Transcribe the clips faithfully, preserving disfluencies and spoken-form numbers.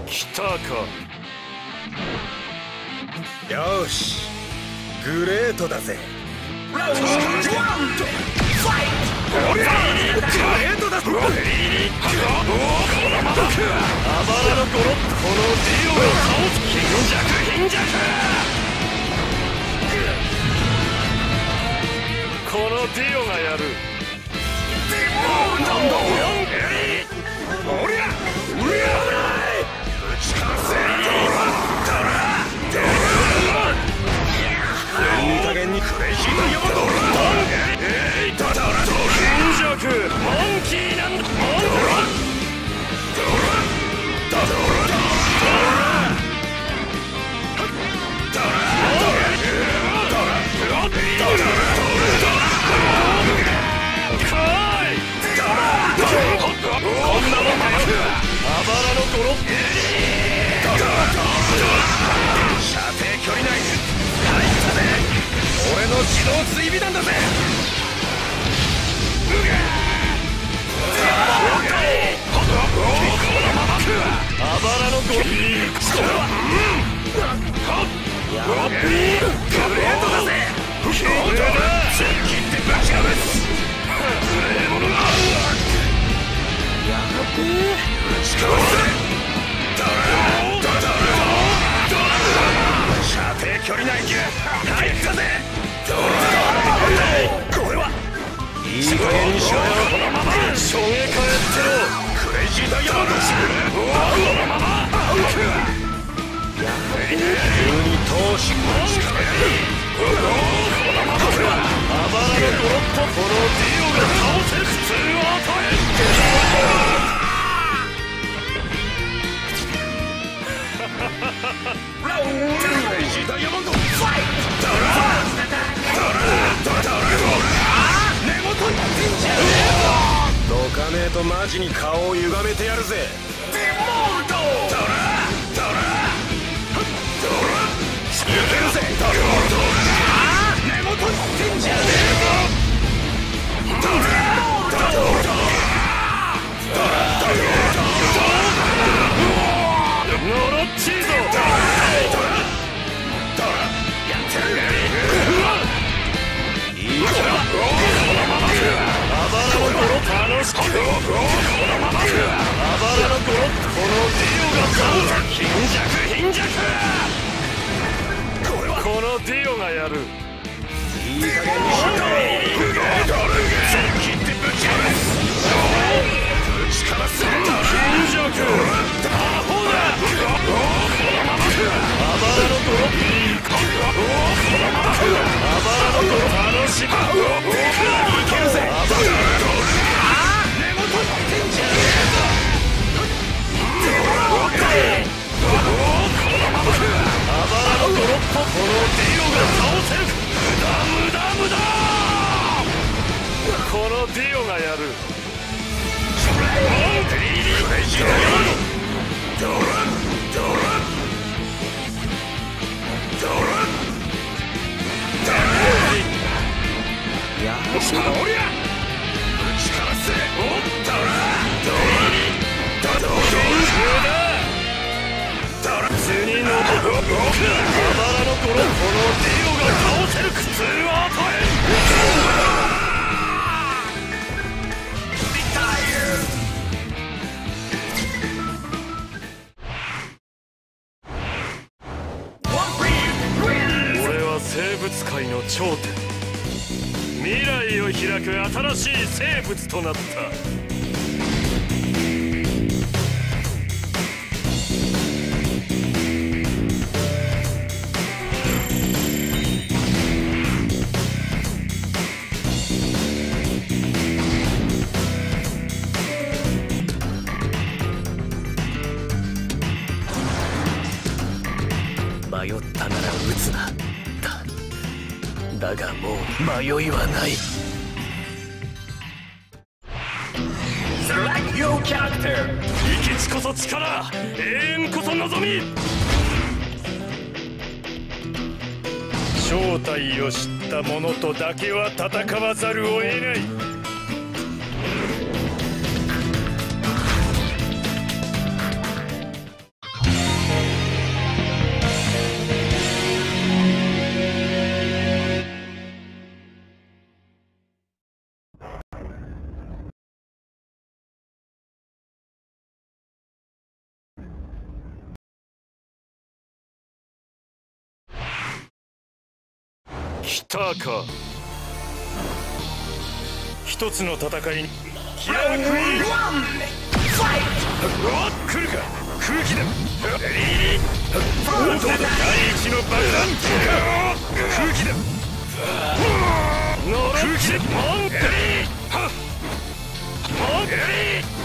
来たか。 よし、グレートだぜ。 ラウンドワンファイト。 グレートだぞ。 あばらのゴロ、このディオを倒す。貧弱貧弱。このディオがやる。 なんだおりゃうりゃ打ちかわせ。いい加減にクレイジーダイヤモンド。えいドラドラ貧弱モンキーなんだ。モンドラドラドラドラドラドラこんなもんかよ。あばらのゴロ。 射程距離内入ったぜ。俺の自動追尾弾だぜ。 あばらのゴロ。 グレートだぜ。切ってぶち破す。無礼者がやべえ。打ちかわせ。ドラドラドラ射程距離内入ったぜ。ドラこれはいい加減にしろよ。 このまま衝撃をやってろ。 クレイジーダイヤモンド。 このまま急に投資打ちかわせ。 あばらのゴロッとこのディオが倒せる。普通を与えラウンドクレイジーダイヤモンド。 ファイト。 ドラドラドラドラ根元にピンチャー。どかねえとマジに顔を歪めてやるぜ。 デモルド。 ドラドラドラいけるぜ。ドラ根元にピンチャー。ドラドラドラドラノロッチーゾ。 ドラやってる。いいかあばらのゴロ楽しく。あばらのゴロこのディオが倒せ。貧弱貧弱。このディオがやる。 いい加減にしろ。切ってぶち破す。ぶちかわす。 貧弱アホだ。あばらのゴロ。あばらのゴロ楽しむ。 いけるぜ。根元にピンチャー。 あばらのゴロッとこのディオが倒せる。無駄無駄無駄。このディオがやる。 クレイジーダイヤモンド。ドラドラドラドラやおりゃ打ちかわせ。ドラドラドラドラ次のあばらのゴロ。このディオが倒せる。苦痛を与え俺は生物界の頂点。未来を開く新しい生物となった。迷ったなら撃つな。だ、だがもう迷いはない。 Select your character. 生き地こそ力、永遠こそ望み。正体を知った者とだけは戦わざるを得ない。 来たか。一つの戦いにキラークイーン。来るか空気だ。どうだ第一の爆弾。空気だ。空気だ。モンテリーモンテリー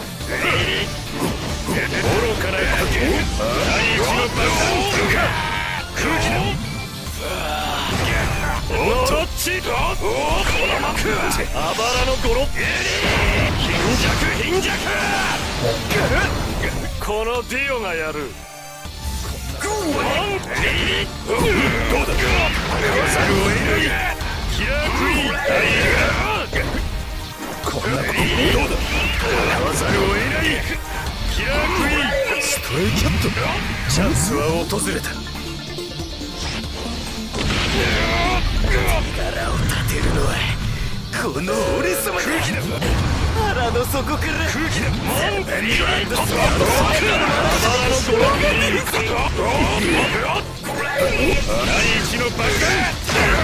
愚かな賭け。第一の爆弾。空気だ。ノロッチこのままあばらのゴロ貧弱貧弱。このディオがやる。どうだかわざるを得ない。キラークイーンこんなことどうだかわざるを得ない。キラークイーンストレイキャット。チャンスは訪れた。 腹を立てるのはこの俺様だ。空気だ。腹の底から空気だ。モンベリーランドスワード第一の爆弾。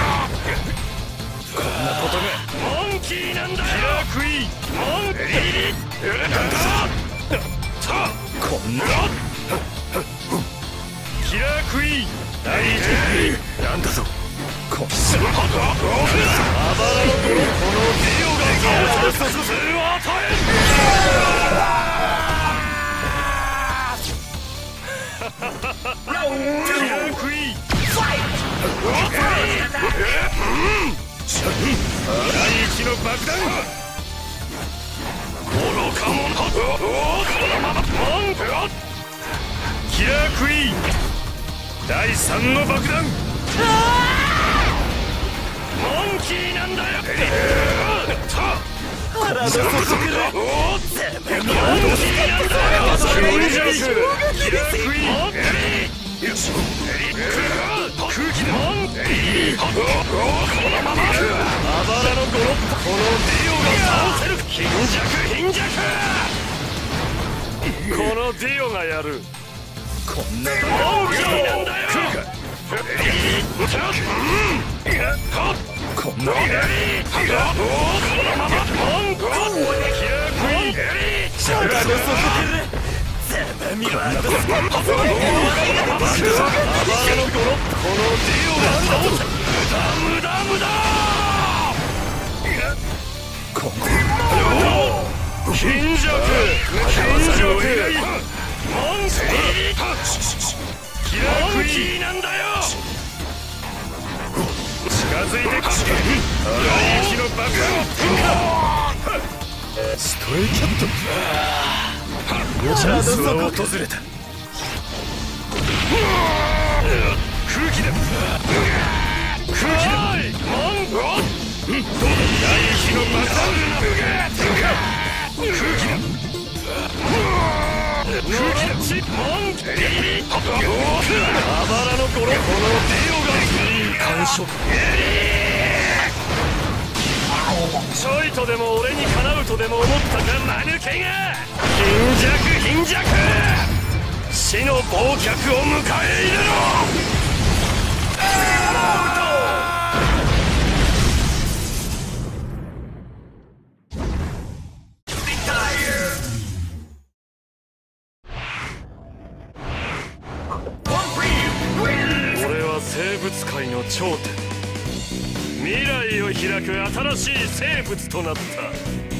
こんなことがモンキーなんだよ。キラークイーンモンベリーなんだぞ。こんなキラークイーン第一なんだぞ。こっちはあばらのゴロこのディオが倒す数を与える。キラークイーン第一の爆弾。愚か者このままモンキラークイーン第三の爆弾。モンキーなんだよ。腹の底からモンキーなんだよ。キラークイーン空気でモンキーこのままあばらのゴロこのディオが倒せる。貧弱貧弱。このディオがやる。こんなモンキーなんだよ。来るかこんなこのままモンコキラークイーン腹の底からざまみろ。あばらのゴロこのディオが倒せる。無駄無駄無駄。ここ貧弱貧弱モンスターキラークイーンなんだよ。近づいてきて第一の爆弾。ストレイキャット。チャンスは訪れた。空気だ空気だモンゴ第一の爆弾。空気だ空気だチモンテリーあばらのゴロこのディオがいい感触。ちょいとでも俺にかなうとでも思ったか間抜けが。貧弱貧弱死の忘却を迎え入れろ。生物界の頂点。未来を開く新しい生物となった。